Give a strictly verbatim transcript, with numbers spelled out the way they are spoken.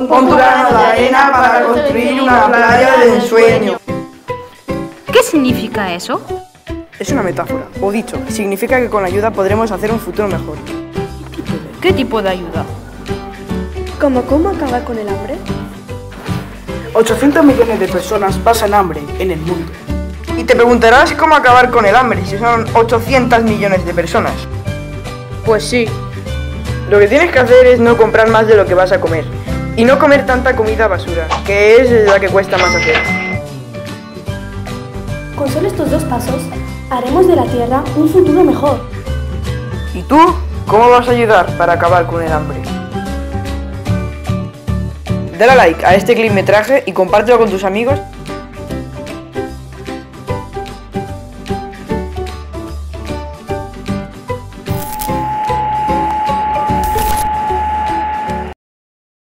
Pon tu grano de arena para construir una playa de ensueño. ¿Qué significa eso? Es una metáfora, o dicho, significa que con la ayuda podremos hacer un futuro mejor. ¿Qué tipo de ayuda? ¿Cómo cómo acabar con el hambre? ochocientos millones de personas pasan hambre en el mundo. Y te preguntarás cómo acabar con el hambre si son ochocientos millones de personas. Pues sí. Lo que tienes que hacer es no comprar más de lo que vas a comer. Y no comer tanta comida basura, que es la que cuesta más hacer. Con solo estos dos pasos, haremos de la Tierra un futuro mejor. ¿Y tú? ¿Cómo vas a ayudar para acabar con el hambre? Dale a like a este clipmetraje y compártelo con tus amigos